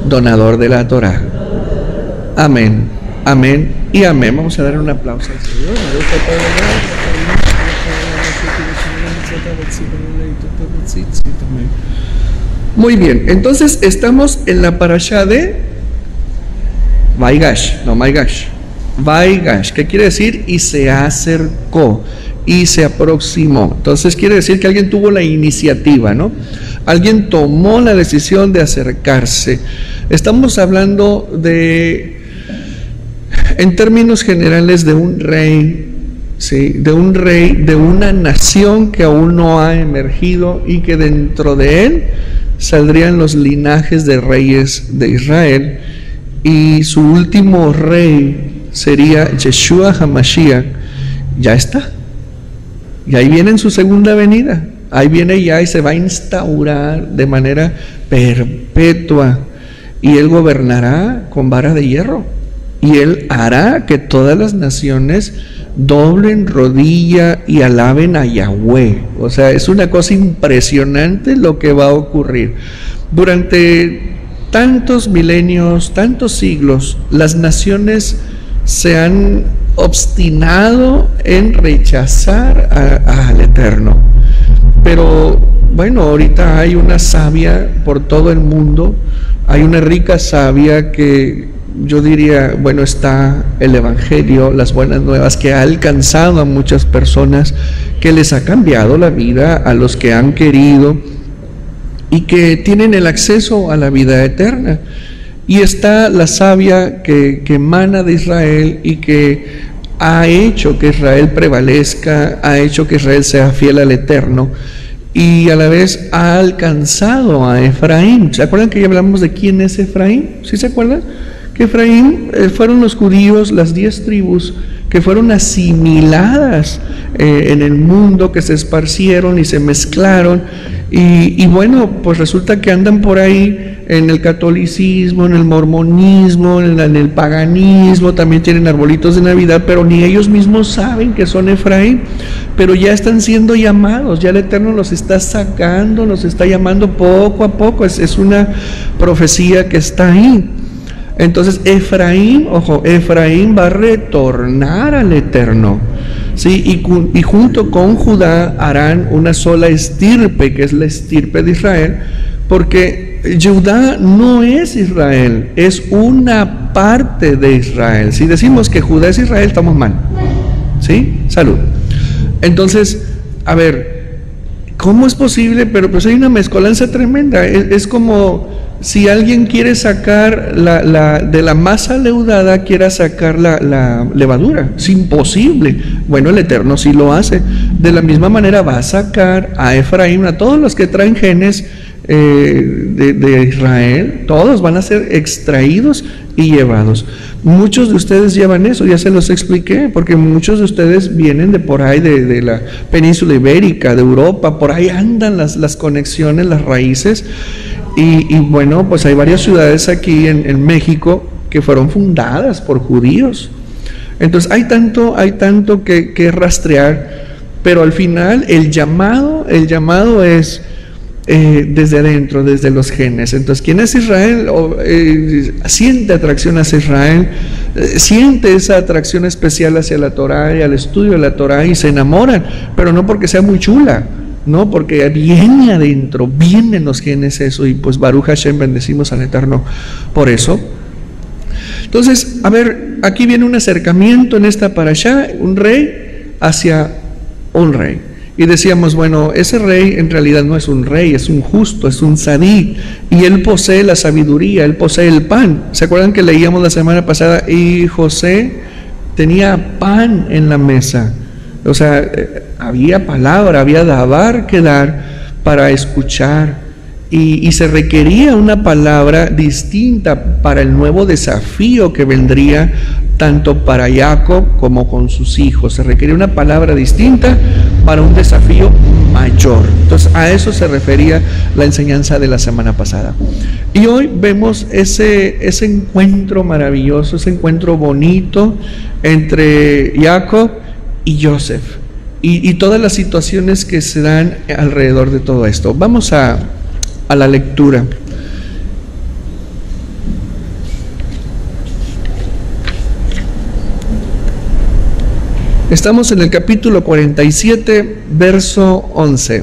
donador de la Torá. Amén, amén y amén. Vamos a dar un aplauso al Señor. Muy bien, entonces estamos en la parashá de Vaigash, Vaigash, ¿qué quiere decir? Y se acercó, y se aproximó. Entonces quiere decir que alguien tuvo la iniciativa, ¿no? Alguien tomó la decisión de acercarse. Estamos hablando en términos generales, de un rey, ¿sí? De un rey, de una nación que aún no ha emergido y que dentro de él saldrían los linajes de reyes de Israel, y su último rey sería Yeshua HaMashiach. Ya está, y ahí viene en su segunda venida, ahí viene ya y se va a instaurar de manera perpetua, y él gobernará con vara de hierro, y él hará que todas las naciones doblen rodilla y alaben a Yahweh. O sea, es una cosa impresionante lo que va a ocurrir. Durante tantos milenios, tantos siglos, las naciones se han obstinado en rechazar al Eterno. Pero bueno, ahorita hay una savia por todo el mundo, hay una rica savia que yo diría, bueno, está el Evangelio, las buenas nuevas, que ha alcanzado a muchas personas, que les ha cambiado la vida a los que han querido y que tienen el acceso a la vida eterna. Y está la savia que emana de Israel y que ha hecho que Israel prevalezca, ha hecho que Israel sea fiel al Eterno, y a la vez ha alcanzado a Efraín. ¿Se acuerdan que ya hablamos de quién es Efraín? ¿Sí se acuerdan? Que Efraín fueron los judíos, las 10 tribus que fueron asimiladas en el mundo, que se esparcieron y se mezclaron, y bueno, pues resulta que andan por ahí en el catolicismo, en el mormonismo, en el paganismo, también tienen arbolitos de Navidad, pero ni ellos mismos saben que son Efraín, pero ya están siendo llamados, ya el Eterno los está sacando, los está llamando poco a poco, es una profecía que está ahí. Entonces Efraín, ojo, Efraín va a retornar al Eterno, ¿sí? Y junto con Judá harán una sola estirpe, que es la estirpe de Israel, porque Judá no es Israel, es una parte de Israel. Si decimos que Judá es Israel, estamos mal, ¿sí? Salud. Entonces, a ver, ¿cómo es posible? Pero pues hay una mezcolanza tremenda. Es como si alguien quiere sacar de la masa leudada, quiera sacar la levadura. Es imposible. Bueno, el Eterno sí lo hace. De la misma manera va a sacar a Efraín, a todos los que traen genes de Israel, todos van a ser extraídos y llevados. Muchos de ustedes llevan eso, ya se los expliqué, porque muchos de ustedes vienen de por ahí, de la península ibérica, de Europa, por ahí andan las conexiones, las raíces, y bueno, pues hay varias ciudades aquí en México que fueron fundadas por judíos. Entonces hay tanto que rastrear, pero al final el llamado es desde adentro, desde los genes. Entonces, ¿quién es Israel? Siente atracción hacia Israel, siente esa atracción especial hacia la Torá y al estudio de la Torá, y se enamoran, pero no porque sea muy chula, no, porque viene adentro, vienen los genes eso, y pues Baruch Hashem, bendecimos al Eterno por eso. Entonces, a ver, aquí viene un acercamiento en esta parashá, un rey hacia un rey. Y decíamos, bueno, ese rey en realidad no es un rey, es un justo, es un sadí, y él posee la sabiduría, él posee el pan. ¿Se acuerdan que leíamos la semana pasada? Y José tenía pan en la mesa. O sea, había palabra, había davar que dar para escuchar, y se requería una palabra distinta para el nuevo desafío que vendría tanto para Jacob como con sus hijos. Se requería una palabra distinta para un desafío mayor. Entonces a eso se refería la enseñanza de la semana pasada. Y hoy vemos ese encuentro maravilloso, ese encuentro bonito entre Jacob y Joseph, y todas las situaciones que se dan alrededor de todo esto. Vamos a la lectura. Estamos en el capítulo 47, verso 11.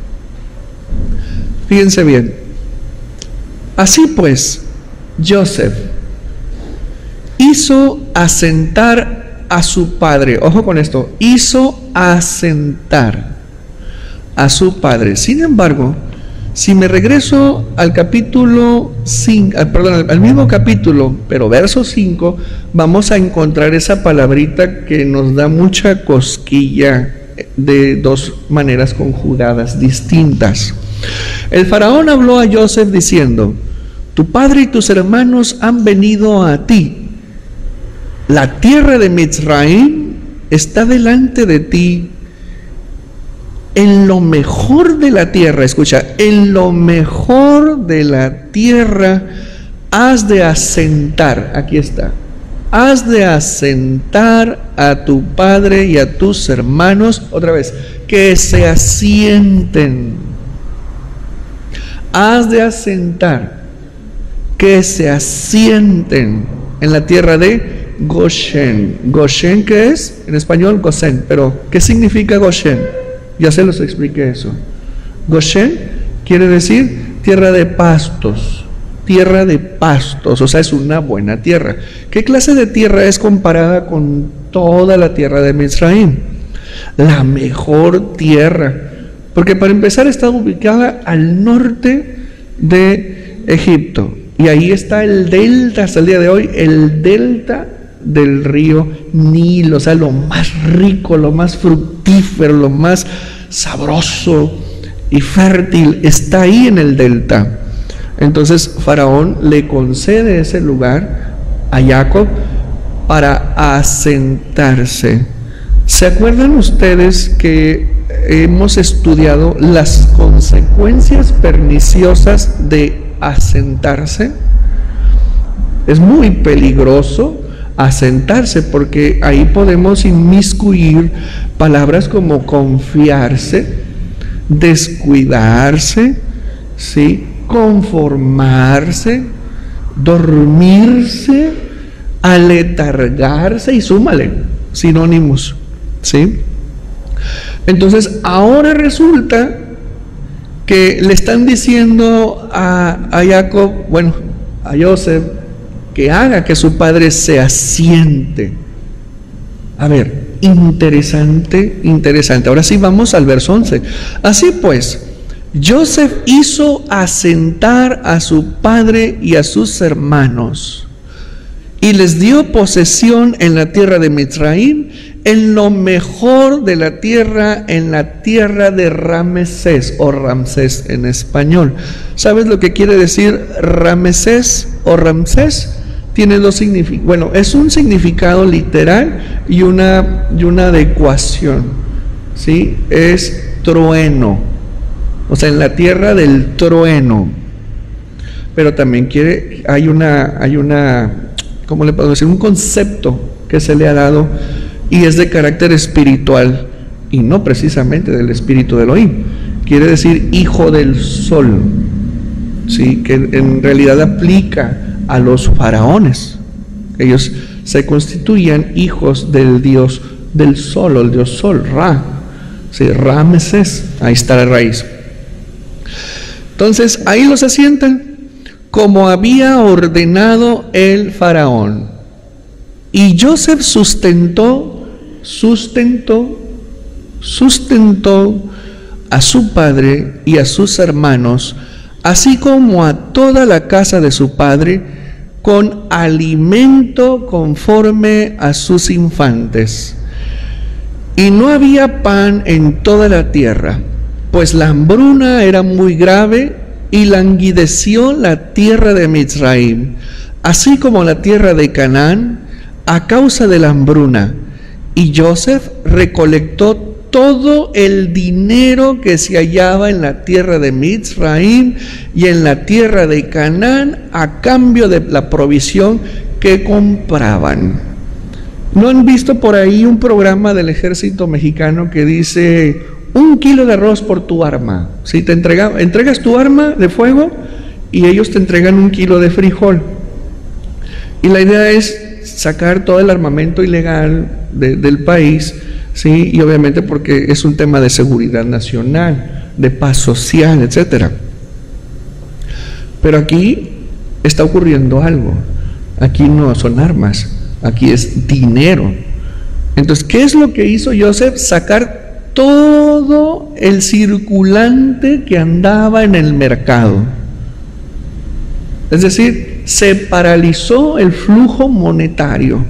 Fíjense bien. Así pues, Joseph hizo asentar a su padre. Ojo con esto, hizo asentar a su padre. Sin embargo, si me regreso al capítulo 5, al mismo capítulo, pero verso 5, vamos a encontrar esa palabrita que nos da mucha cosquilla de dos maneras conjugadas distintas. El faraón habló a Joseph diciendo: tu padre y tus hermanos han venido a ti. La tierra de Mizraim está delante de ti. En lo mejor de la tierra, escucha, en lo mejor de la tierra has de asentar, aquí está, has de asentar a tu padre y a tus hermanos, otra vez, que se asienten. Has de asentar, que se asienten en la tierra de Goshen. Goshen, ¿qué es? En español, Gosén, pero ¿qué significa Goshen? Ya se los expliqué eso. Goshen quiere decir tierra de pastos, o sea, es una buena tierra. ¿Qué clase de tierra es comparada con toda la tierra de Mizraim? La mejor tierra, porque para empezar está ubicada al norte de Egipto, y ahí está el delta, hasta el día de hoy, el delta del río Nilo, o sea, lo más rico, lo más fructífero, lo más sabroso y fértil está ahí en el delta. Entonces Faraón le concede ese lugar a Jacob para asentarse. ¿Se acuerdan ustedes que hemos estudiado las consecuencias perniciosas de asentarse? Es muy peligroso asentarse, porque ahí podemos inmiscuir palabras como confiarse, descuidarse, ¿sí?, conformarse, dormirse, aletargarse, y súmale sinónimos, ¿sí? Entonces ahora resulta que le están diciendo a Jacob, bueno, a Joseph, que haga que su padre se asiente. A ver, interesante. Ahora sí vamos al verso 11. Así pues, Joseph hizo asentar a su padre y a sus hermanos, y les dio posesión en la tierra de Mizraim, en lo mejor de la tierra, en la tierra de Ramesés, o Ramsés en español. ¿Sabes lo que quiere decir Ramesés o Ramsés? Tiene dos significados. Bueno, es un significado literal y una adecuación, ¿sí? Es trueno, o sea, en la tierra del trueno. Pero también hay una, ¿cómo le puedo decir? Un concepto que se le ha dado, y es de carácter espiritual, y no precisamente del espíritu de Elohim. Quiere decir hijo del sol, ¿sí? Que en realidad aplica a los faraones. Ellos se constituían hijos del dios del sol, o el dios sol, Ra, ¿sí? Ramesés, ahí está la raíz. Entonces ahí los asientan como había ordenado el faraón. Y Joseph sustentó a su padre y a sus hermanos, así como a toda la casa de su padre, con alimento conforme a sus infantes. Y no había pan en toda la tierra, pues la hambruna era muy grave, y languideció la tierra de Mizraim, así como la tierra de Canaán, a causa de la hambruna. Y Joseph recolectó todo el dinero que se hallaba en la tierra de Mizraim y en la tierra de Canaán, a cambio de la provisión que compraban. ¿No han visto por ahí un programa del ejército mexicano que dice 1 kilo de arroz por tu arma? ¿Sí? Entregas tu arma de fuego y ellos te entregan 1 kilo de frijol. Y la idea es, sacar todo el armamento ilegal del país, ¿sí? Y obviamente porque es un tema de seguridad nacional, de paz social, etcétera. Pero aquí está ocurriendo algo. Aquí no son armas, aquí es dinero. Entonces, ¿qué es lo que hizo Joseph? Sacar todo el circulante que andaba en el mercado. Es decir, se paralizó el flujo monetario.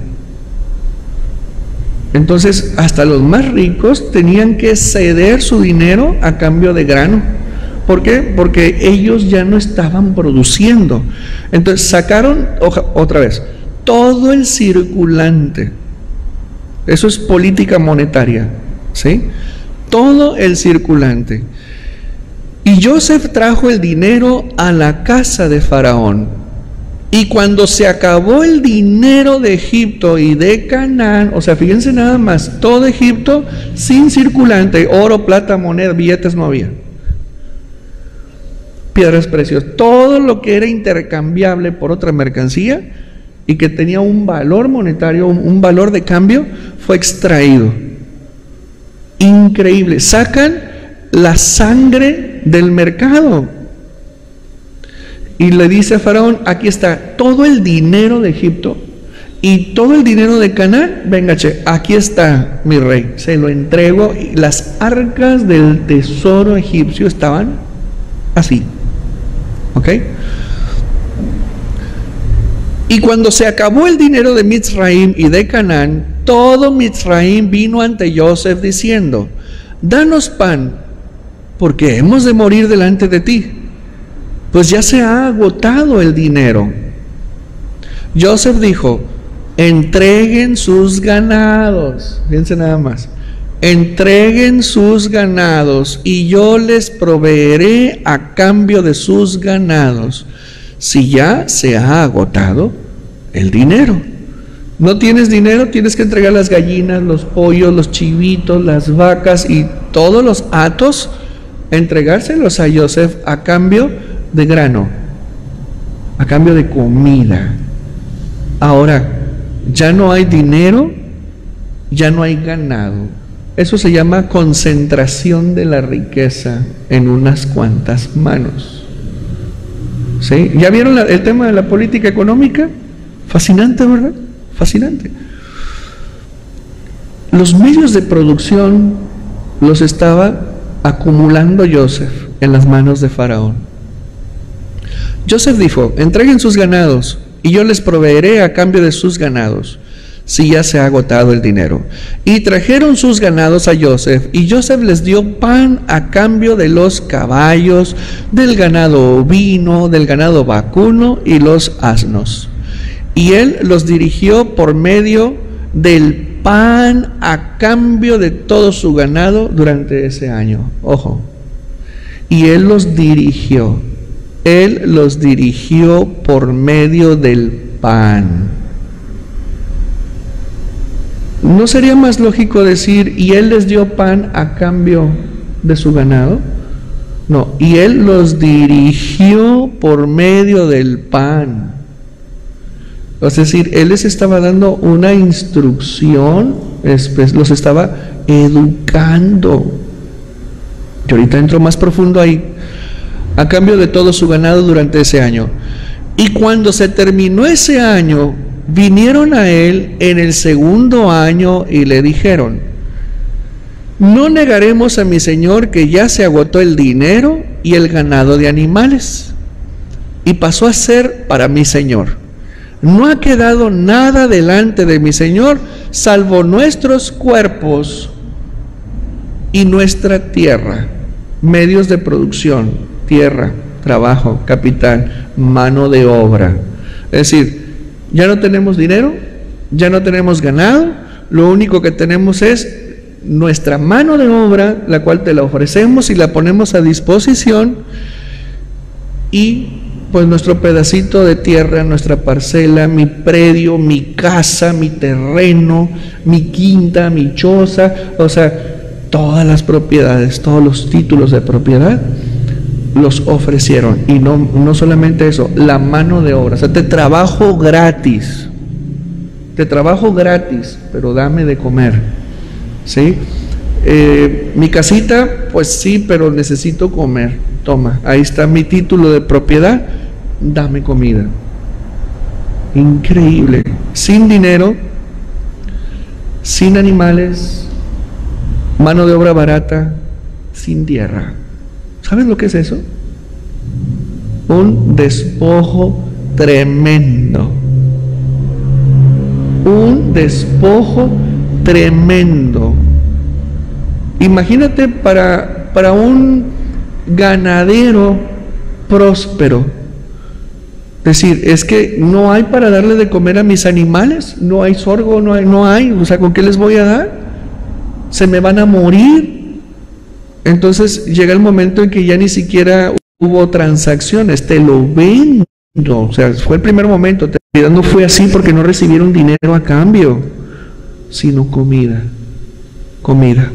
Entonces, hasta los más ricos tenían que ceder su dinero a cambio de grano. ¿Por qué? Porque ellos ya no estaban produciendo. Entonces, sacaron, otra vez, todo el circulante. Eso es política monetaria, ¿sí? Todo el circulante. Y Joseph trajo el dinero a la casa de Faraón. Y cuando se acabó el dinero de Egipto y de Canaán, o sea, fíjense nada más, todo Egipto sin circulante, oro, plata, moneda, billetes no había. Piedras preciosas, todo lo que era intercambiable por otra mercancía y que tenía un valor monetario, un valor de cambio, fue extraído. Increíble. Sacan la sangre del mercado y le dice a Faraón: aquí está todo el dinero de Egipto y todo el dinero de Canaán. Venga, aquí está, mi rey, se lo entrego. Y las arcas del tesoro egipcio estaban así, ¿ok? Y cuando se acabó el dinero de Mitzraim y de Canaán, todo Mitzraim vino ante Joseph diciendo: danos pan, porque hemos de morir delante de ti, pues ya se ha agotado el dinero. Joseph dijo: entreguen sus ganados. Fíjense nada más. Entreguen sus ganados y yo les proveeré a cambio de sus ganados, si ya se ha agotado el dinero. No tienes dinero, tienes que entregar las gallinas, los pollos, los chivitos, las vacas y todos los hatos, entregárselos a Joseph a cambio de grano, a cambio de comida. Ahora, ya no hay dinero, ya no hay ganado. Eso se llama concentración de la riqueza en unas cuantas manos. ¿Sí? ¿Ya vieron el tema de la política económica? Fascinante, ¿verdad? Fascinante. Los medios de producción los estaba acumulando Joseph en las manos de Faraón. Joseph dijo: entreguen sus ganados y yo les proveeré a cambio de sus ganados, si ya se ha agotado el dinero. Y trajeron sus ganados a Joseph, y Joseph les dio pan a cambio de los caballos, del ganado ovino, del ganado vacuno y los asnos. Y él los dirigió por medio del pan a cambio de todo su ganado durante ese año. Ojo. Y él los dirigió por medio del pan. ¿No sería más lógico decir: y él les dio pan a cambio de su ganado? No, y él los dirigió por medio del pan. Es decir, él les estaba dando una instrucción, los estaba educando. Y ahorita entro más profundo ahí. A cambio de todo su ganado durante ese año. Y cuando se terminó ese año, vinieron a él en el segundo año y le dijeron: no negaremos a mi señor que ya se agotó el dinero y el ganado de animales, y pasó a ser para mi señor. No ha quedado nada delante de mi señor, salvo nuestros cuerpos y nuestra tierra, medios de producción, tierra, trabajo, capital, mano de obra. Es decir, ya no tenemos dinero, ya no tenemos ganado, lo único que tenemos es nuestra mano de obra, la cual te la ofrecemos y la ponemos a disposición, y pues nuestro pedacito de tierra, nuestra parcela, mi predio, mi casa, mi terreno, mi quinta, mi choza, o sea, todas las propiedades, todos los títulos de propiedad los ofrecieron. Y no solamente eso, la mano de obra, o sea, te trabajo gratis, te trabajo gratis, pero dame de comer, ¿sí? Mi casita, pues sí, pero necesito comer. Toma, ahí está mi título de propiedad, dame comida. Increíble. Sin dinero, sin animales, mano de obra barata, sin tierra. ¿Sabes lo que es eso? Un despojo tremendo. Un despojo tremendo. Imagínate para un ganadero próspero, decir, es que no hay para darle de comer a mis animales, no hay sorgo, no hay, o sea, ¿con qué les voy a dar? Se me van a morir. Entonces llega el momento en que ya ni siquiera hubo transacciones, te lo vendo, o sea, fue el primer momento, no fue así porque no recibieron dinero a cambio, sino comida, comida.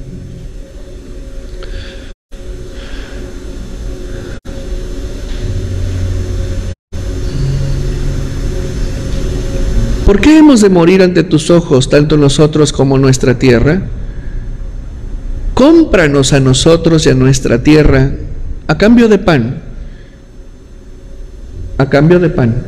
¿Por qué hemos de morir ante tus ojos, tanto nosotros como nuestra tierra? Cómpranos a nosotros y a nuestra tierra a cambio de pan. A cambio de pan.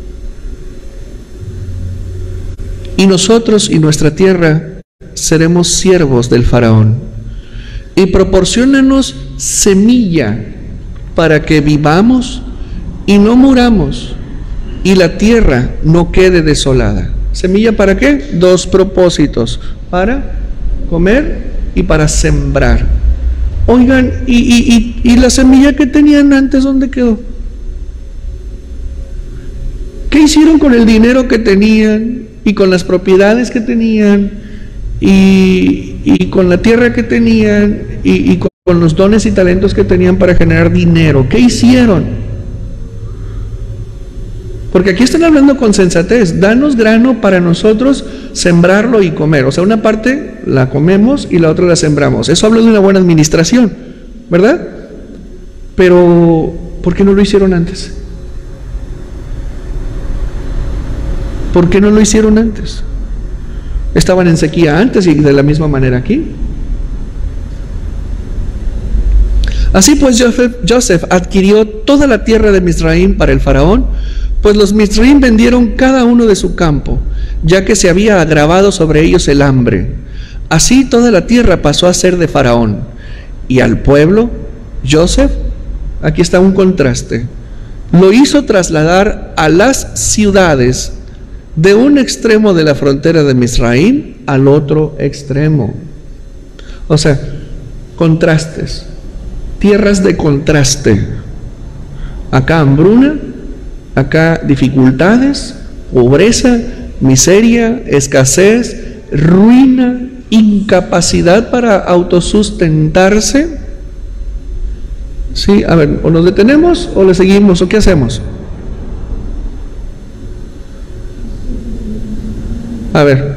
Y nosotros y nuestra tierra seremos siervos del faraón. Y proporciónanos semilla para que vivamos y no muramos, y la tierra no quede desolada. ¿Semilla para qué? Dos propósitos: para comer y para sembrar. Oigan, ¿y la semilla que tenían antes dónde quedó? ¿Qué hicieron con el dinero que tenían y con las propiedades que tenían y con la tierra que tenían y con los dones y talentos que tenían para generar dinero? ¿Qué hicieron? Porque aquí están hablando con sensatez. Danos grano para nosotros sembrarlo y comer. O sea, una parte la comemos y la otra la sembramos. Eso habla de una buena administración, ¿verdad? Pero, ¿por qué no lo hicieron antes? ¿Por qué no lo hicieron antes? Estaban en sequía antes y de la misma manera aquí. Así pues, Joseph adquirió toda la tierra de Misraim para el faraón, pues los Misraim vendieron cada uno de su campo, ya que se había agravado sobre ellos el hambre. Así toda la tierra pasó a ser de faraón. Y al pueblo, Joseph, aquí está un contraste, lo hizo trasladar a las ciudades de un extremo de la frontera de Misraim al otro extremo. O sea, contrastes, tierras de contraste. Acá hambruna, acá dificultades, pobreza, miseria, escasez, ruina, incapacidad para autosustentarse. Sí, a ver, o nos detenemos o le seguimos o qué hacemos. A ver.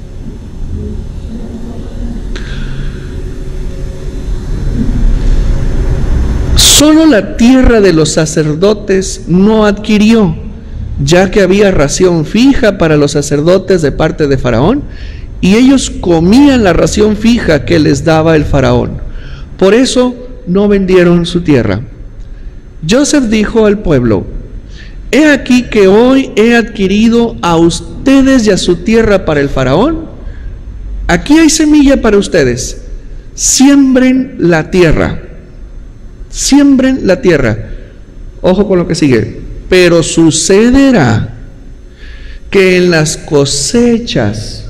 Solo la tierra de los sacerdotes no adquirió, ya que había ración fija para los sacerdotes de parte de Faraón, y ellos comían la ración fija que les daba el Faraón. Por eso no vendieron su tierra. Joseph dijo al pueblo: he aquí que hoy he adquirido a ustedes y a su tierra para el Faraón. Aquí hay semilla para ustedes. Siembren la tierra. Siembren la tierra. Ojo con lo que sigue. Pero sucederá que en las cosechas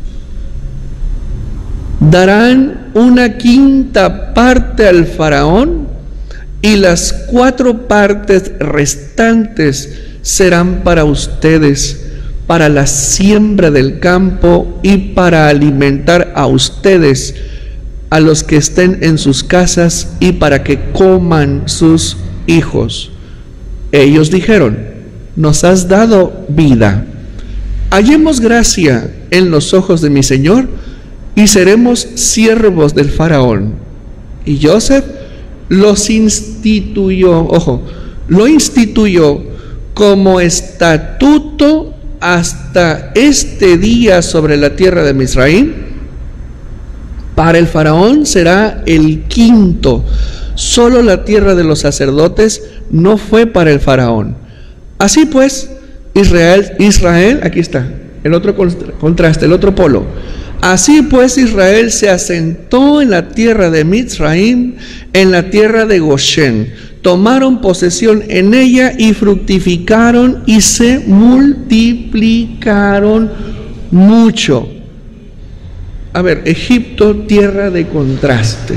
darán una quinta parte al faraón, y las 4 partes restantes serán para ustedes, para la siembra del campo y para alimentar a ustedes, a los que estén en sus casas, y para que coman sus hijos. Ellos dijeron: nos has dado vida, hallemos gracia en los ojos de mi señor, y seremos siervos del faraón. Y Joseph los instituyó, ojo, lo instituyó como estatuto hasta este día sobre la tierra de Misraim, para el faraón será el quinto. Solo la tierra de los sacerdotes no fue para el faraón. Así pues, Israel, aquí está, el otro contraste, el otro polo. Así pues, Israel se asentó en la tierra de Misraim, en la tierra de Goshen. Tomaron posesión en ella y fructificaron y se multiplicaron mucho. A ver, Egipto, tierra de contraste.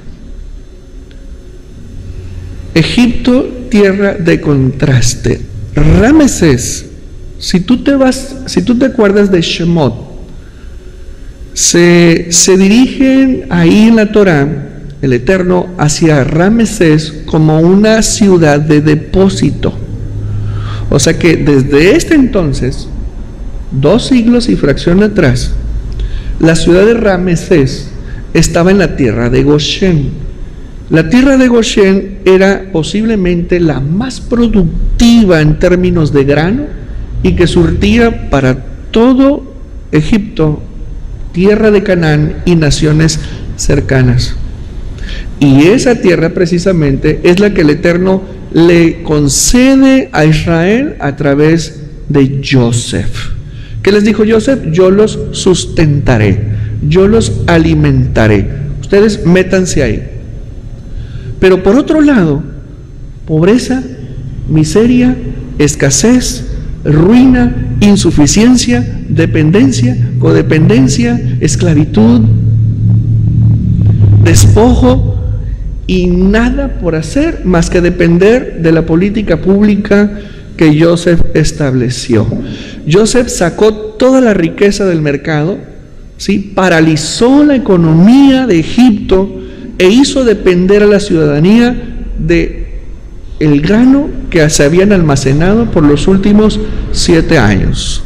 Egipto, tierra de contraste. Ramesés, si tú te acuerdas de Shemot, se dirigen ahí en la Torá, el Eterno, hacia Ramesés como una ciudad de depósito. O sea que desde este entonces, 2 siglos y fracción atrás, la ciudad de Ramesés estaba en la tierra de Goshen. La tierra de Goshen era posiblemente la más productiva en términos de grano y que surtía para todo Egipto, tierra de Canaán y naciones cercanas. Y esa tierra precisamente es la que el Eterno le concede a Israel a través de Joseph. ¿Qué les dijo Joseph? Yo los sustentaré, yo los alimentaré. Ustedes métanse ahí. Pero por otro lado, pobreza, miseria, escasez, ruina, insuficiencia, dependencia, codependencia, esclavitud, despojo y nada por hacer más que depender de la política pública que Joseph estableció. Joseph sacó toda la riqueza del mercado, ¿sí? Paralizó la economía de Egipto e hizo depender a la ciudadanía de el grano que se habían almacenado por los últimos 7 años.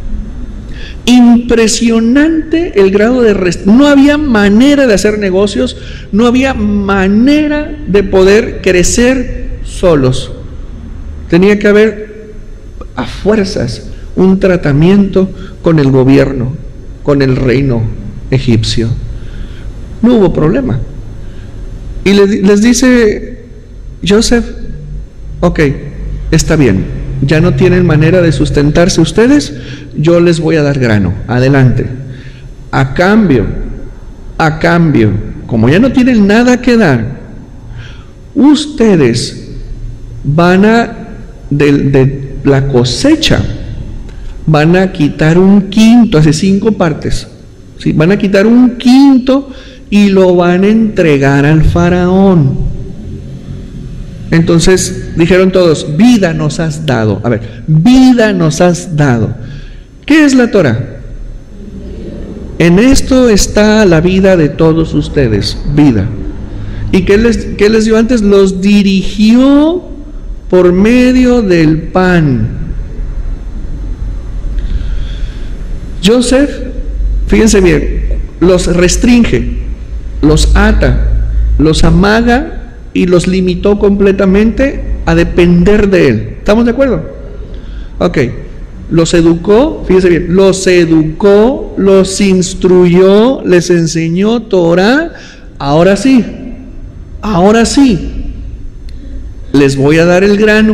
Impresionante el grado de no había manera de hacer negocios, no había manera de poder crecer solos. Tenía que haber a fuerzas un tratamiento con el gobierno, con el reino egipcio. No hubo problema. Y les dice Joseph, ok, está bien, ya no tienen manera de sustentarse ustedes, yo les voy a dar grano, adelante. A cambio, como ya no tienen nada que dar, ustedes van a, de la cosecha, van a quitar un quinto, hace 5 partes, ¿sí? Van a quitar un quinto y lo van a entregar al faraón. Entonces dijeron todos, vida nos has dado. A ver, vida nos has dado. ¿Qué es la Torah? En esto está la vida de todos ustedes, vida. ¿Y qué les dio antes? Los dirigió por medio del pan. Joseph, fíjense bien, los restringe, los ata, los amaga y los limitó completamente a depender de él. ¿Estamos de acuerdo? Ok. Los educó, fíjense bien, los educó, los instruyó, les enseñó Torah. Ahora sí, les voy a dar el grano.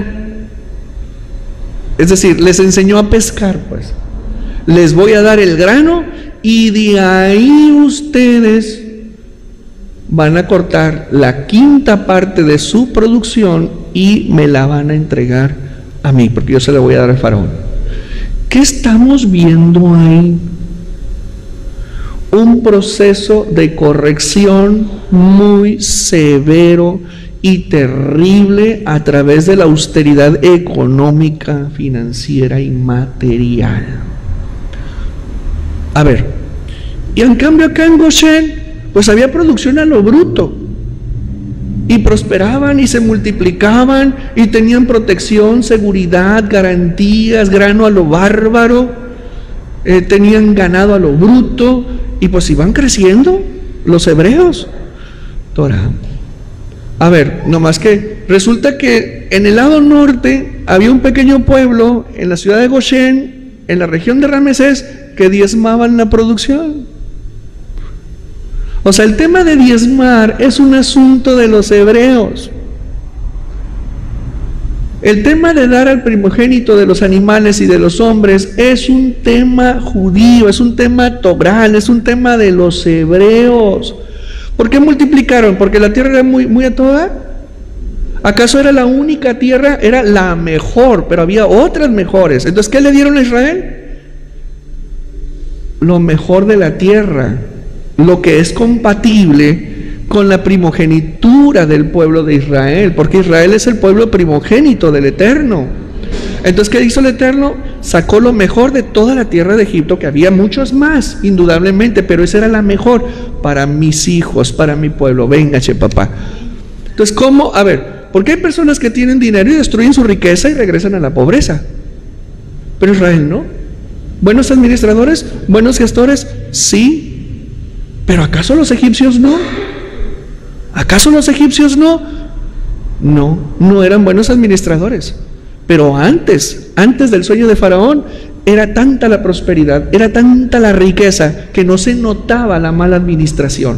Es decir, les enseñó a pescar, pues. Les voy a dar el grano y de ahí ustedes van a cortar la 5ª parte de su producción y me la van a entregar a mí, porque yo se la voy a dar al faraón. ¿Qué estamos viendo ahí? Un proceso de corrección muy severo y terrible a través de la austeridad económica, financiera y material. A ver, y en cambio acá en Goshen, pues había producción a lo bruto, y prosperaban y se multiplicaban y tenían protección, seguridad, garantías, grano a lo bárbaro, tenían ganado a lo bruto, y pues iban creciendo los hebreos. Torah. A ver, nomás que resulta que en el lado norte había un pequeño pueblo en la ciudad de Goshen en la región de Ramesés que diezmaban la producción. O sea, el tema de diezmar es un asunto de los hebreos. El tema de dar al primogénito de los animales y de los hombres es un tema judío, es un tema tobral, es un tema de los hebreos. ¿Por qué multiplicaron? ¿Porque la tierra era muy a toda? ¿Acaso era la única tierra? Era la mejor, pero había otras mejores. Entonces, ¿qué le dieron a Israel? Lo mejor de la tierra, lo que es compatible con la primogenitura del pueblo de Israel, porque Israel es el pueblo primogénito del Eterno. Entonces, ¿qué hizo el Eterno? Sacó lo mejor de toda la tierra de Egipto, que había muchos más, indudablemente, pero esa era la mejor para mis hijos, para mi pueblo. Véngase, papá. Entonces, ¿cómo? A ver, ¿por qué hay personas que tienen dinero y destruyen su riqueza y regresan a la pobreza? Pero Israel no. ¿Buenos administradores? ¿Buenos gestores? Sí. ¿Pero acaso los egipcios no? ¿Acaso los egipcios no? No, no eran buenos administradores. Pero antes del sueño de Faraón, era tanta la prosperidad, era tanta la riqueza, que no se notaba la mala administración.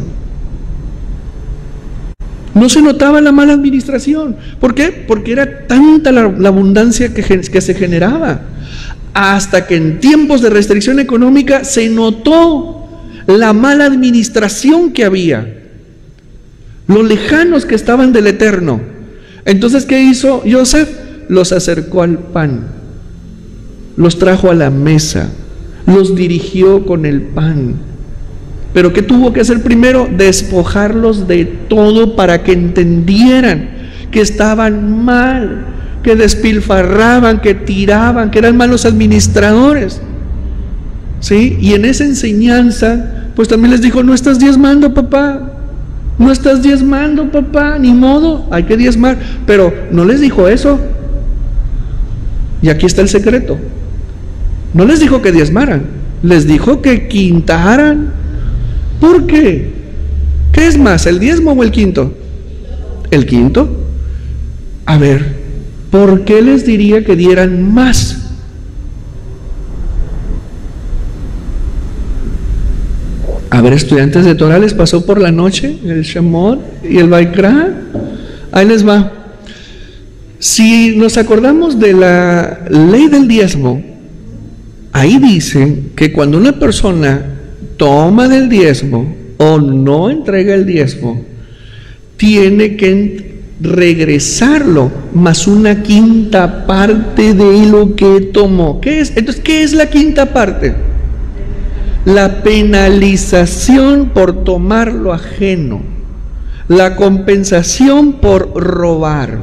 No se notaba la mala administración. ¿Por qué? Porque era tanta la abundancia que se generaba. Hasta que en tiempos de restricción económica se notó la mala administración que había, lo lejanos que estaban del Eterno. Entonces, ¿qué hizo Joseph? Los acercó al pan, los trajo a la mesa, los dirigió con el pan. Pero ¿qué tuvo que hacer primero? Despojarlos de todo para que entendieran que estaban mal, que despilfarraban, que tiraban, que eran malos administradores. ¿Sí? Y en esa enseñanza, pues también les dijo: no estás diezmando, papá. No estás diezmando, papá, ni modo, hay que diezmar. Pero no les dijo eso. Y aquí está el secreto. No les dijo que diezmaran, les dijo que quintaran. ¿Por qué? ¿Qué es más, el diezmo o el quinto? ¿El quinto? A ver, ¿por qué les diría que dieran más? A ver, estudiantes de Torah, ¿les pasó por la noche el Shemot y el Vaikra? Ahí les va. Si nos acordamos de la ley del diezmo, ahí dice que cuando una persona toma del diezmo o no entrega el diezmo, tiene que regresarlo más una quinta parte de lo que tomó. ¿Qué es? Entonces, ¿qué es la quinta parte? La penalización por tomar lo ajeno, la compensación por robar.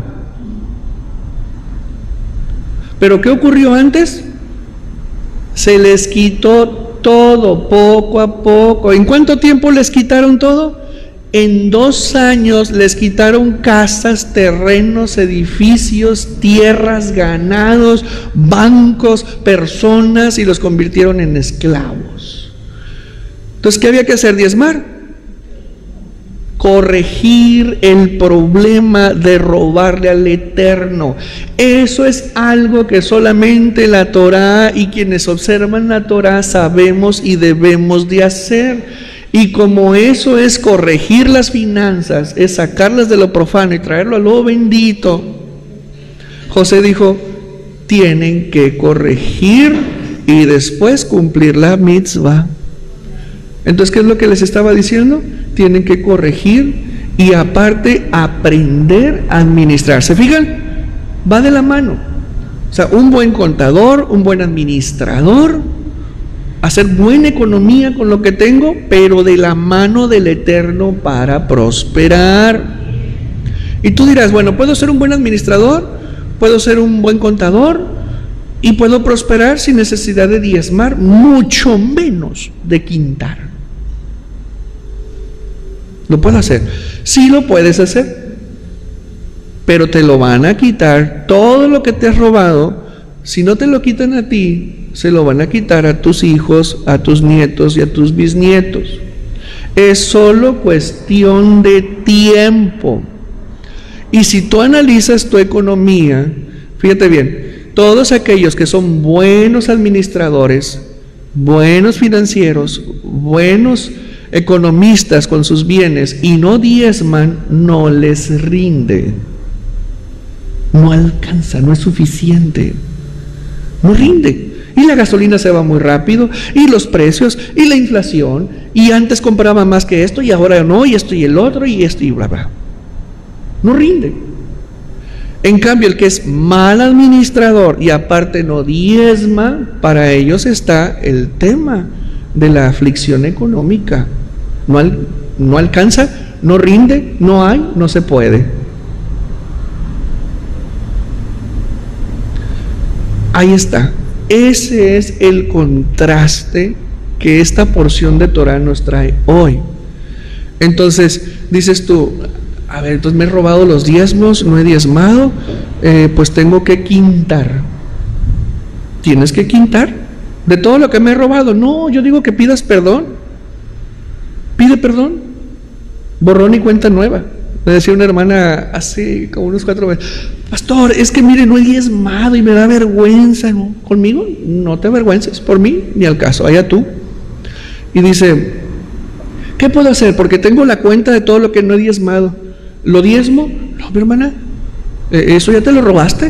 ¿Pero qué ocurrió antes? Se les quitó todo, poco a poco. ¿En cuánto tiempo les quitaron todo? En 2 años les quitaron casas, terrenos, edificios, tierras, ganados, bancos, personas, y los convirtieron en esclavos. Entonces, ¿qué había que hacer? Diezmar. Corregir el problema de robarle al Eterno. Eso es algo que solamente la Torah y quienes observan la Torah sabemos y debemos de hacer. Y como eso es corregir las finanzas, es sacarlas de lo profano y traerlo a lo bendito, José dijo: tienen que corregir y después cumplir la mitzvah. Entonces, ¿qué es lo que les estaba diciendo? Tienen que corregir y aparte aprender a administrar. ¿Se fijan? Va de la mano. O sea, un buen contador, un buen administrador, hacer buena economía con lo que tengo, pero de la mano del Eterno para prosperar. Y tú dirás: bueno, ¿puedo ser un buen administrador? ¿Puedo ser un buen contador? ¿Y puedo prosperar sin necesidad de diezmar? Mucho menos de quintar. ¿Lo puedo hacer? Sí, lo puedes hacer, pero te lo van a quitar. Todo lo que te has robado, si no te lo quitan a ti, se lo van a quitar a tus hijos, a tus nietos y a tus bisnietos. Es solo cuestión de tiempo. Y si tú analizas tu economía, fíjate bien, todos aquellos que son buenos administradores, buenos financieros, buenos economistas con sus bienes y no diezman, no les rinde. No alcanza, no es suficiente. No rinde. Y la gasolina se va muy rápido, y los precios, y la inflación, y antes compraba más que esto, y ahora no, y esto y el otro, y esto y bla, bla. No rinde. En cambio, el que es mal administrador y aparte no diezma, para ellos está el tema de la aflicción económica. No alcanza, no rinde, no hay, no se puede. Ahí está. Ese es el contraste que esta porción de Torah nos trae hoy. Entonces, dices tú, a ver, entonces me he robado los diezmos, no he diezmado, pues tengo que quintar. ¿Tienes que quintar? De todo lo que me he robado. No, yo digo que pidas perdón. Pide perdón. Borrón y cuenta nueva. Me decía una hermana hace como unos 4 meses, pastor, es que mire, no he diezmado y me da vergüenza. ¿No? ¿Conmigo? No te avergüences, por mí, ni al caso, allá tú. Y dice, ¿qué puedo hacer? Porque tengo la cuenta de todo lo que no he diezmado. ¿Lo diezmo? No, mi hermana, eso ya te lo robaste.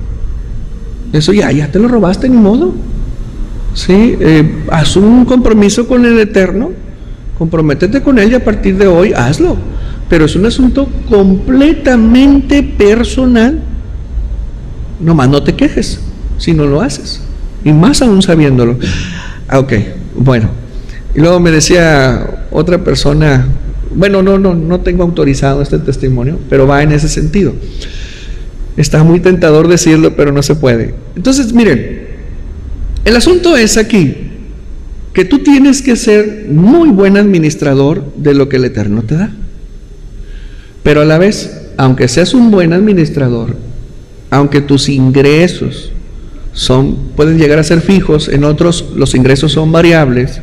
Eso ya te lo robaste, ni modo. Sí, haz un compromiso con el Eterno, comprométete con Él y a partir de hoy hazlo. Pero es un asunto completamente personal. Nomás no te quejes si no lo haces, y más aún sabiéndolo. Ok, bueno. Y luego me decía otra persona, bueno, no tengo autorizado este testimonio, pero va en ese sentido. Está muy tentador decirlo, pero no se puede. Entonces, miren, el asunto es aquí, que tú tienes que ser muy buen administrador de lo que el Eterno te da. Pero a la vez, aunque seas un buen administrador, aunque tus ingresos pueden llegar a ser fijos, en otros los ingresos son variables,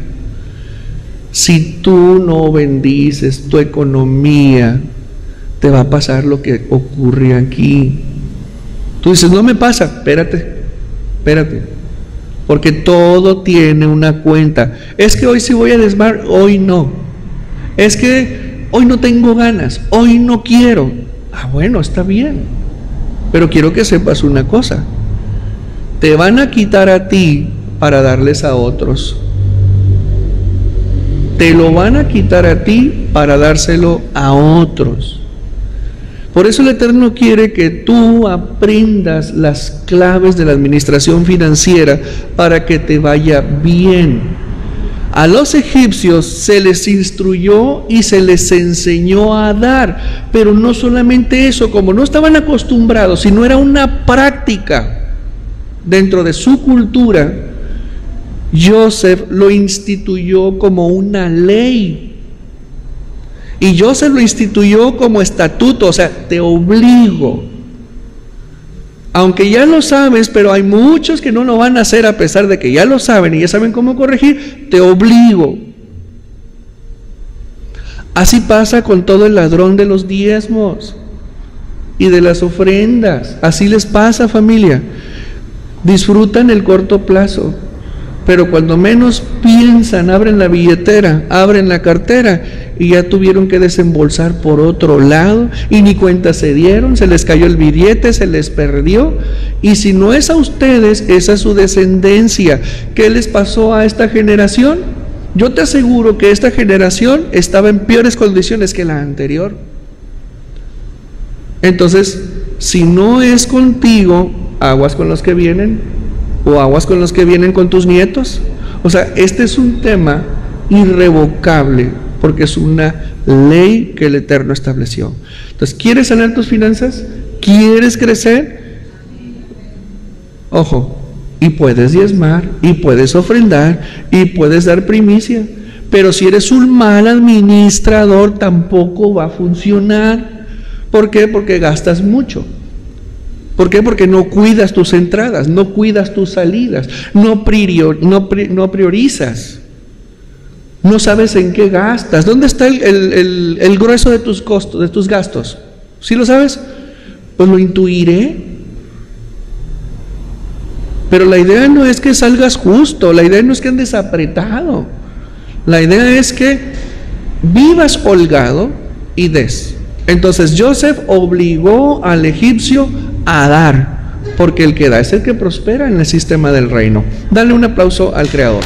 si tú no bendices tu economía, te va a pasar lo que ocurre aquí. Tú dices, no me pasa, espérate, porque todo tiene una cuenta. Es que hoy sí voy a diezmar, hoy no. Es que hoy no tengo ganas, hoy no quiero. Bueno, está bien, pero quiero que sepas una cosa: te van a quitar a ti para darles a otros. Te lo van a quitar a ti para dárselo a otros. Por eso el Eterno quiere que tú aprendas las claves de la administración financiera para que te vaya bien. A los egipcios se les instruyó y se les enseñó a dar, pero no solamente eso, como no estaban acostumbrados, sino era una práctica dentro de su cultura, Joseph lo instituyó como una ley. Y Joseph lo instituyó como estatuto, o sea, te obligo. Aunque ya lo sabes, pero hay muchos que no lo van a hacer a pesar de que ya lo saben y ya saben cómo corregir, te obligo. Así pasa con todo el ladrón de los diezmos y de las ofrendas. Así les pasa, familia. Disfrutan el corto plazo, pero cuando menos piensan, abren la billetera, abren la cartera y ya tuvieron que desembolsar por otro lado y ni cuenta se dieron, se les cayó el billete, se les perdió. Y si no es a ustedes, es a su descendencia. ¿Qué les pasó a esta generación? Yo te aseguro que esta generación estaba en peores condiciones que la anterior. Entonces, si no es contigo, aguas con los que vienen, o aguas con los que vienen con tus nietos. O sea, este es un tema irrevocable, porque es una ley que el Eterno estableció. Entonces, ¿quieres sanar tus finanzas? ¿Quieres crecer? Ojo, y puedes diezmar, y puedes ofrendar, y puedes dar primicia, pero si eres un mal administrador, tampoco va a funcionar. ¿Por qué? Porque gastas mucho. ¿Por qué? Porque no cuidas tus entradas, no cuidas tus salidas, no priorizas, no sabes en qué gastas. ¿Dónde está el grueso de tus costos, de tus gastos? ¿Sí lo sabes? Pues lo intuiré. Pero la idea no es que salgas justo, la idea no es que andes apretado, la idea es que vivas holgado y des. Entonces Joseph obligó al egipcio a dar, porque el que da es el que prospera en el sistema del reino. Dale un aplauso al Creador.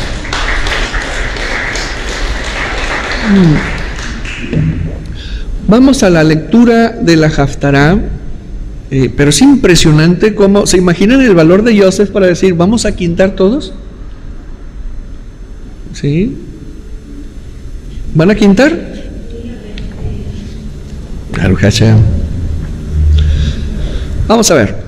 Vamos a la lectura de la Haftará, pero es impresionante cómo, ¿se imaginan el valor de Joseph para decir, vamos a quintar todos? ¿Sí? ¿Van a quintar? Claro, Hashem. Vamos a ver.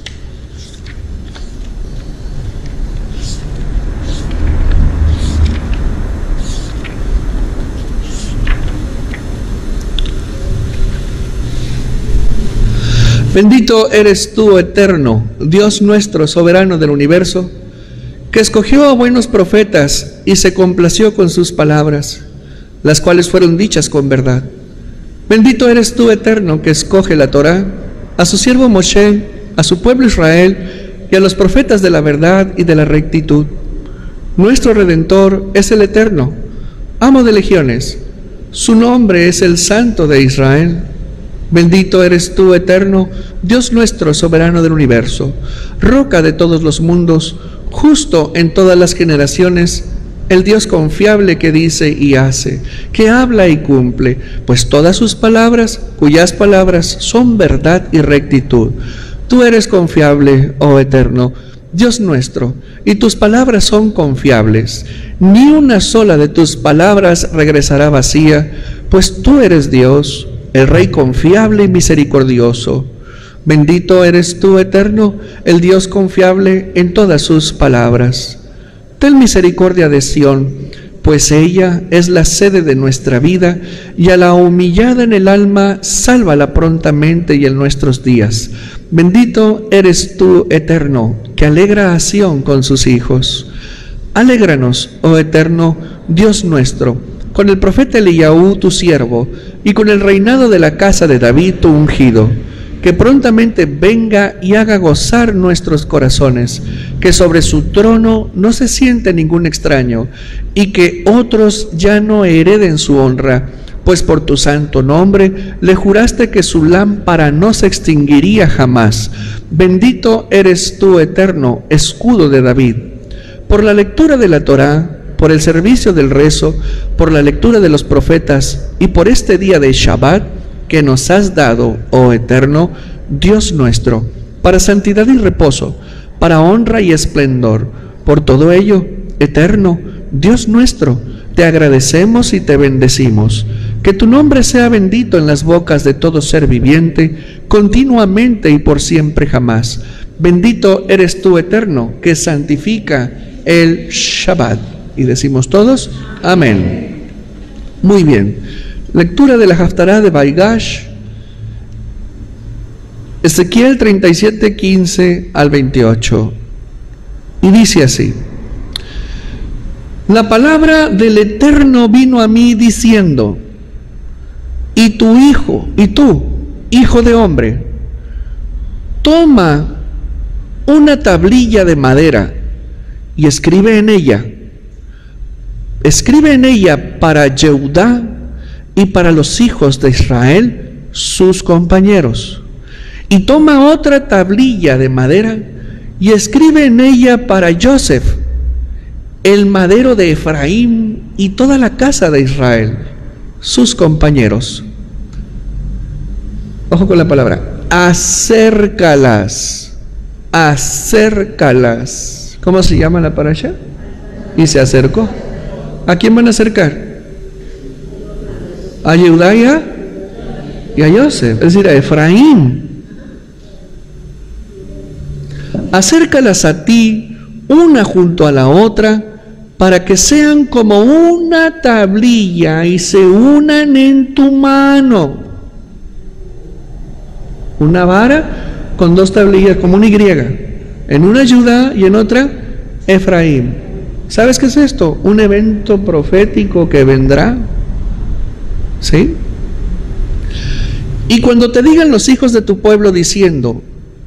Bendito eres tú, eterno, Dios nuestro, soberano del universo, que escogió a buenos profetas y se complació con sus palabras, las cuales fueron dichas con verdad. Bendito eres tú, eterno, que escoge la Torá, a su siervo Moshe, a su pueblo Israel y a los profetas de la verdad y de la rectitud. Nuestro Redentor es el Eterno, amo de legiones, su nombre es el Santo de Israel. Bendito eres tú, eterno, Dios nuestro, soberano del universo, roca de todos los mundos, justo en todas las generaciones, el Dios confiable que dice y hace, que habla y cumple, pues todas sus palabras, cuyas palabras son verdad y rectitud. Tú eres confiable, oh eterno, Dios nuestro, y tus palabras son confiables. Ni una sola de tus palabras regresará vacía, pues tú eres Dios, el Rey confiable y misericordioso. Bendito eres tú, eterno, el Dios confiable en todas sus palabras. Ten misericordia de Sión, pues ella es la sede de nuestra vida, y a la humillada en el alma, sálvala prontamente y en nuestros días. Bendito eres tú, eterno, que alegra a Sión con sus hijos. Alégranos, oh eterno, Dios nuestro, con el profeta Eliyahu, tu siervo, y con el reinado de la casa de David, tu ungido, que prontamente venga y haga gozar nuestros corazones, que sobre su trono no se siente ningún extraño, y que otros ya no hereden su honra, pues por tu santo nombre le juraste que su lámpara no se extinguiría jamás. Bendito eres tú, eterno, escudo de David. Por la lectura de la Torá, por el servicio del rezo, por la lectura de los profetas y por este día de Shabbat que nos has dado, oh eterno, Dios nuestro, para santidad y reposo, para honra y esplendor. Por todo ello, eterno, Dios nuestro, te agradecemos y te bendecimos. Que tu nombre sea bendito en las bocas de todo ser viviente, continuamente y por siempre jamás. Bendito eres tú, eterno, que santifica el Shabbat. Y decimos todos, amén. Muy bien. Lectura de la Haftará de Vaigash, Ezequiel 37, 15 al 28. Y dice así: la palabra del Eterno vino a mí diciendo, y tu hijo, y tú, hijo de hombre, toma una tablilla de madera y escribe en ella para Yehudá y para los hijos de Israel, sus compañeros. Y toma otra tablilla de madera y escribe en ella para Joseph, el madero de Efraín y toda la casa de Israel, sus compañeros. Ojo con la palabra, acércalas, acércalas. ¿Cómo se llama la parasha? Y se acercó. ¿A quién van a acercar? A Yehudá y a Joseph, es decir, a Efraín. Acércalas a ti, una junto a la otra, para que sean como una tablilla y se unan en tu mano. Una vara con dos tablillas, como una Y, en una Judá y en otra Efraín. ¿Sabes qué es esto? Un evento profético que vendrá. ¿Sí? Y cuando te digan los hijos de tu pueblo diciendo,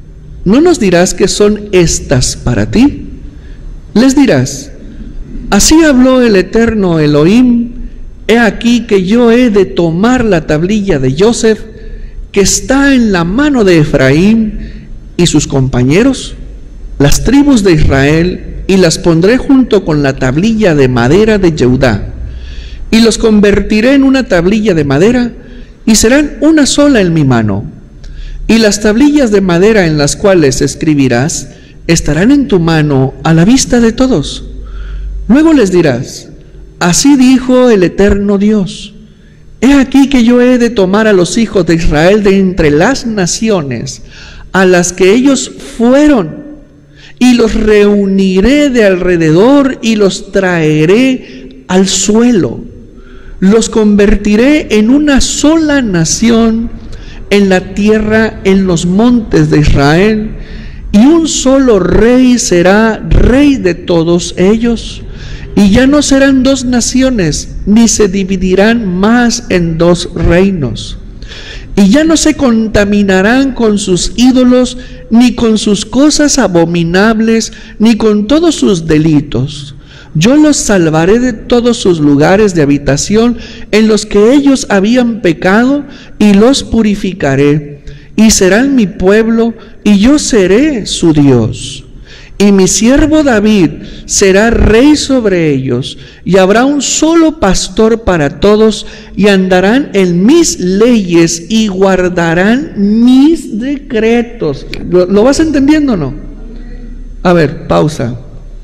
¿no nos dirás que son estas para ti? Les dirás: así habló el eterno Elohim, he aquí que yo he de tomar la tablilla de Joseph, que está en la mano de Efraín y sus compañeros, las tribus de Israel, y las pondré junto con la tablilla de madera de Jehudá, y los convertiré en una tablilla de madera, y serán una sola en mi mano. Y las tablillas de madera en las cuales escribirás estarán en tu mano a la vista de todos. Luego les dirás: así dijo el eterno Dios, he aquí que yo he de tomar a los hijos de Israel de entre las naciones a las que ellos fueron, y los reuniré de alrededor y los traeré al suelo. Los convertiré en una sola nación en la tierra, en los montes de Israel, y un solo rey será rey de todos ellos. Y ya no serán dos naciones, ni se dividirán más en dos reinos. Y ya no se contaminarán con sus ídolos, ni con sus cosas abominables, ni con todos sus delitos. Yo los salvaré de todos sus lugares de habitación en los que ellos habían pecado, y los purificaré, y serán mi pueblo, y yo seré su Dios. Y mi siervo David será rey sobre ellos, y habrá un solo pastor para todos, y andarán en mis leyes y guardarán mis decretos. ¿Lo vas entendiendo o no? A ver, pausa.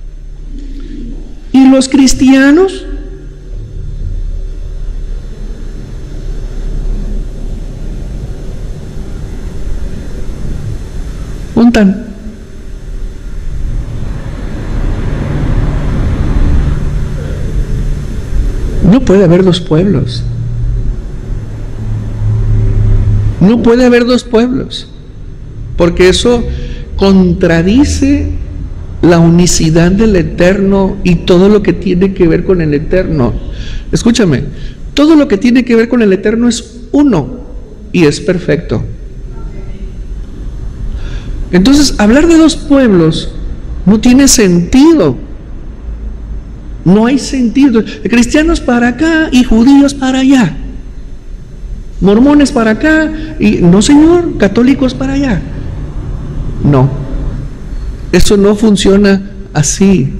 ¿Y los cristianos? ¿Juntan? No puede haber dos pueblos. No puede haber dos pueblos, porque eso contradice la unicidad del Eterno y todo lo que tiene que ver con el Eterno. Escúchame, todo lo que tiene que ver con el Eterno es uno y es perfecto. Entonces, hablar de dos pueblos no tiene sentido. No hay sentido. Cristianos para acá y judíos para allá. Mormones para acá y no, señor, católicos para allá. No. Eso no funciona así.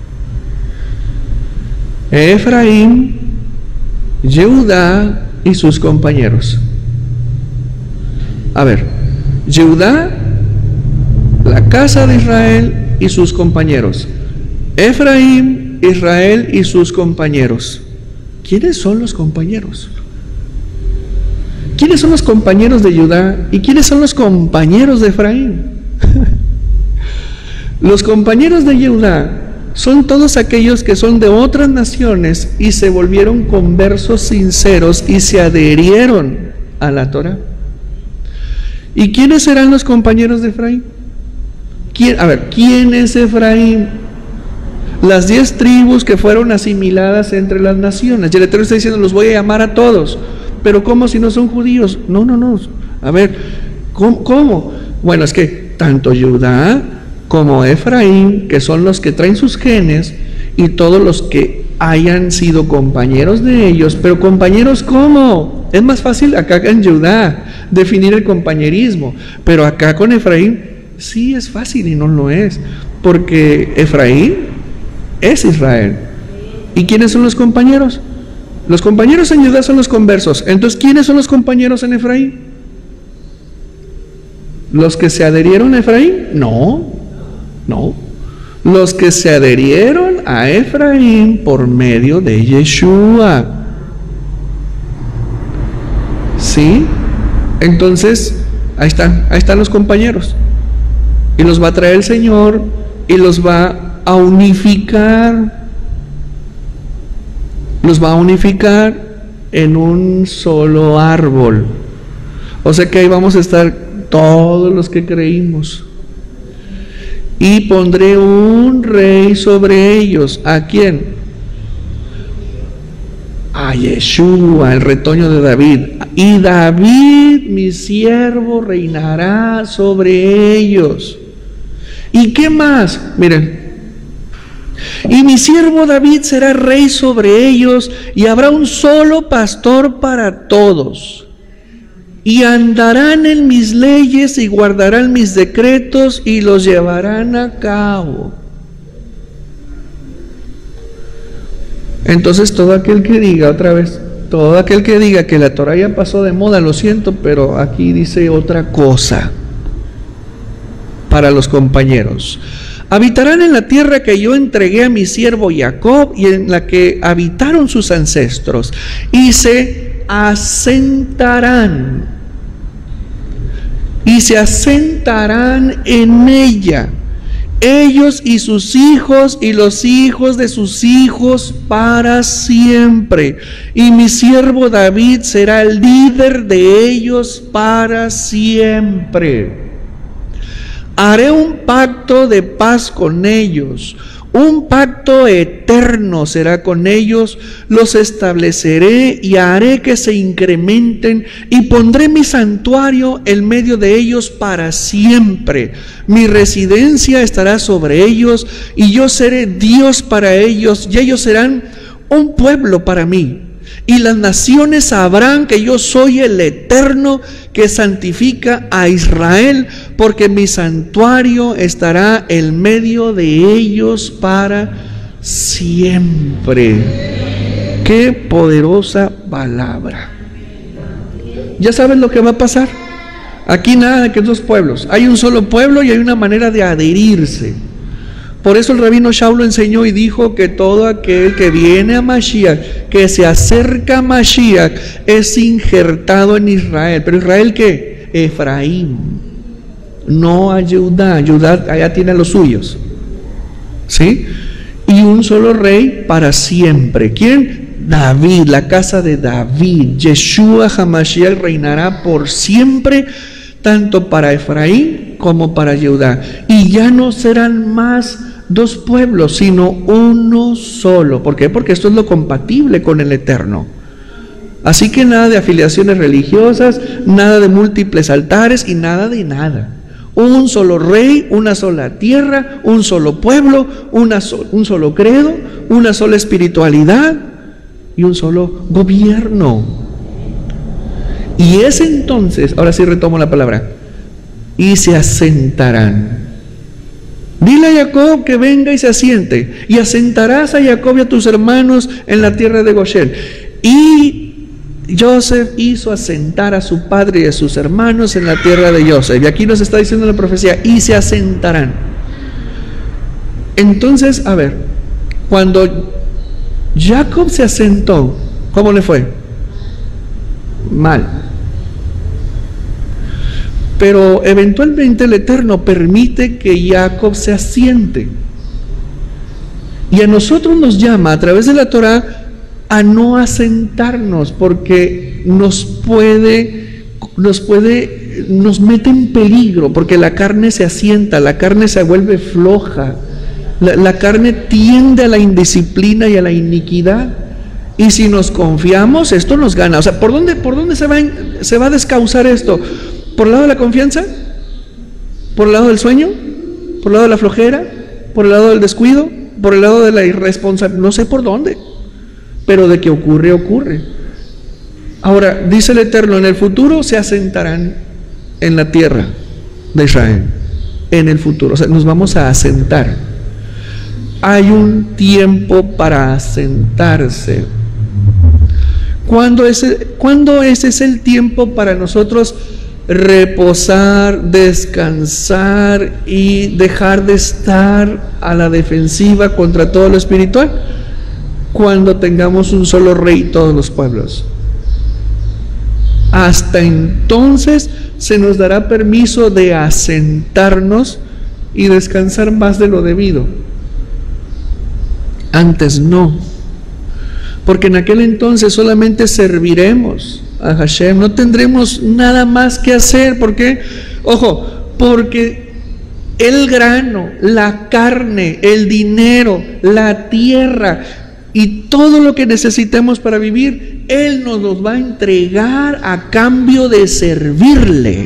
Efraín, Jehudá y sus compañeros. A ver, Jehudá, la casa de Israel y sus compañeros. Efraín, Israel y sus compañeros. ¿Quiénes son los compañeros? ¿Quiénes son los compañeros de Judá y quiénes son los compañeros de Efraín? Los compañeros de Judá son todos aquellos que son de otras naciones y se volvieron conversos sinceros y se adherieron a la Torah. ¿Y quiénes serán los compañeros de Efraín? ¿Quién es Efraín? Las 10 tribus que fueron asimiladas entre las naciones. Y el Eterno está diciendo: los voy a llamar a todos. Pero ¿cómo si no son judíos? No. A ver, ¿cómo? Bueno, es que tanto Judá como Efraín, que son los que traen sus genes, y todos los que hayan sido compañeros de ellos. Pero compañeros, ¿cómo? Es más fácil acá en Judá definir el compañerismo, pero acá con Efraín sí es fácil y no lo es, porque Efraín es Israel. ¿Y quiénes son los compañeros? Los compañeros en Judá son los conversos. Entonces, ¿quiénes son los compañeros en Efraín? ¿Los que se adherieron a Efraín? No. Los que se adherieron a Efraín por medio de Yeshua. ¿Sí? Entonces, ahí están los compañeros. Y los va a traer el Señor y los va a unificar. Los va a unificar en un solo árbol. O sea que ahí vamos a estar todos los que creímos. Y pondré un rey sobre ellos. ¿A quién? a Yeshua, el retoño de David. Y David, mi siervo, reinará sobre ellos. ¿Y qué más? Miren. Y mi siervo David será rey sobre ellos, y habrá un solo pastor para todos. Y andarán en mis leyes y guardarán mis decretos y los llevarán a cabo. Entonces todo aquel que diga, otra vez, todo aquel que diga que la Torah ya pasó de moda, lo siento, pero aquí dice otra cosa para los compañeros. Habitarán en la tierra que yo entregué a mi siervo Jacob y en la que habitaron sus ancestros, y se asentarán en ella, ellos y sus hijos y los hijos de sus hijos para siempre, y mi siervo David será el líder de ellos para siempre. Haré un pacto de paz con ellos, un pacto eterno será con ellos, los estableceré y haré que se incrementen, y pondré mi santuario en medio de ellos para siempre. Mi residencia estará sobre ellos, y yo seré Dios para ellos, y ellos serán un pueblo para mí. Y las naciones sabrán que yo soy el Eterno que santifica a Israel, porque mi santuario estará en medio de ellos para siempre. Qué poderosa palabra. ¿Ya sabes lo que va a pasar? Aquí nada de que dos pueblos. Hay un solo pueblo y hay una manera de adherirse. Por eso el rabino Shaul enseñó y dijo que todo aquel que viene a Mashiach, que se acerca a Mashiach, es injertado en Israel. ¿Pero Israel qué? Efraín, no a Judá. Judá allá tiene a los suyos, ¿sí? Y un solo rey para siempre. ¿Quién? David, la casa de David. Yeshua HaMashiach reinará por siempre, tanto para Efraín como para Judá. Y ya no serán más dos pueblos, sino uno solo. ¿Por qué? Porque esto es lo compatible con el Eterno. Así que nada de afiliaciones religiosas, nada de múltiples altares y nada de nada. Un solo rey, una sola tierra, un solo pueblo, un solo credo, una sola espiritualidad y un solo gobierno. Y es entonces, ahora sí retomo la palabra, y se asentarán. Dile a Jacob que venga y se asiente, y asentarás a Jacob y a tus hermanos en la tierra de Goshen. Y Joseph hizo asentar a su padre y a sus hermanos en la tierra de Joseph. Y aquí nos está diciendo la profecía, y se asentarán. Entonces, a ver, cuando Jacob se asentó, ¿cómo le fue? Mal. Pero eventualmente el Eterno permite que Jacob se asiente. Y a nosotros nos llama a través de la Torah a no asentarnos, porque nos mete en peligro, porque la carne se asienta, la carne se vuelve floja, la carne tiende a la indisciplina y a la iniquidad. Y si nos confiamos, esto nos gana. O sea, ¿por dónde se va a descauzar esto? ¿Por el lado de la confianza? ¿Por el lado del sueño? ¿Por el lado de la flojera? ¿Por el lado del descuido? ¿Por el lado de la irresponsabilidad? No sé por dónde, pero de que ocurre, ocurre. Ahora, dice el Eterno, en el futuro se asentarán en la tierra de Israel. En el futuro, o sea, nos vamos a asentar. Hay un tiempo para asentarse. ¿Cuándo ese es el tiempo para nosotros reposar, descansar y dejar de estar a la defensiva contra todo lo espiritual? Cuando tengamos un solo rey y todos los pueblos. Hasta entonces se nos dará permiso de asentarnos y descansar más de lo debido. Antes no, porque en aquel entonces solamente serviremos a Hashem, no tendremos nada más que hacer. ¿Por qué? Ojo, porque el grano, la carne, el dinero, la tierra, Y todo lo que necesitemos para vivir, Él nos los va a entregar a cambio de servirle.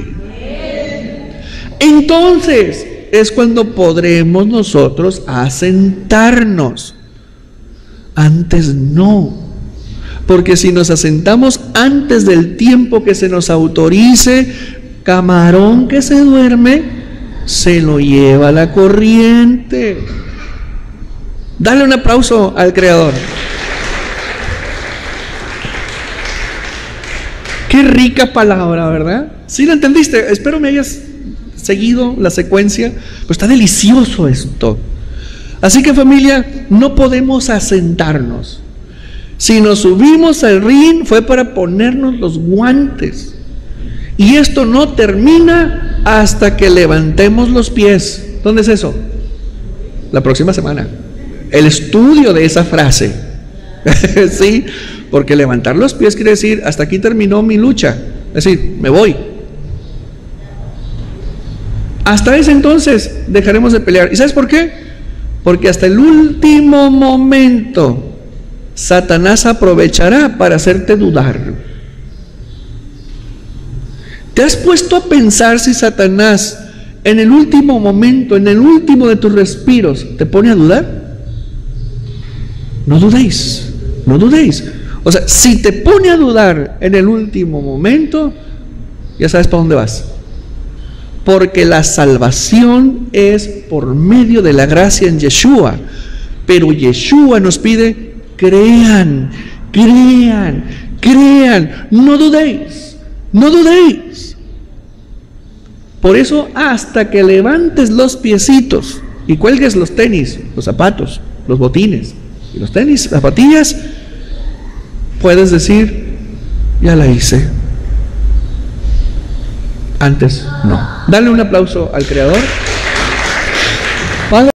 Entonces es cuando podremos nosotros asentarnos. Antes no. Porque si nos asentamos antes del tiempo que se nos autorice, camarón que se duerme, se lo lleva la corriente. Dale un aplauso al Creador. Qué rica palabra, ¿verdad? ¿Sí la entendiste? Espero me hayas seguido la secuencia. Pues está delicioso esto. Así que, familia, no podemos asentarnos. Si nos subimos al ring fue para ponernos los guantes. Y esto no termina hasta que levantemos los pies. ¿Dónde es eso? La próxima semana. El estudio de esa frase. Sí, porque levantar los pies quiere decir hasta aquí terminó mi lucha. Es decir, me voy. Hasta ese entonces dejaremos de pelear. ¿Y sabes por qué? Porque hasta el último momento Satanás aprovechará para hacerte dudar. ¿Te has puesto a pensar si Satanás en el último momento, en el último de tus respiros, te pone a dudar? No dudéis, no dudéis. O sea, si te pone a dudar en el último momento, ya sabes para dónde vas. Porque la salvación es por medio de la gracia en Yeshua. Pero Yeshua nos pide: crean, crean, crean, no dudéis, no dudéis. Por eso, hasta que levantes los piecitos y cuelgues los tenis, los zapatos, los botines y los tenis, las zapatillas, puedes decir: ya la hice. Antes no. Dale un aplauso al Creador.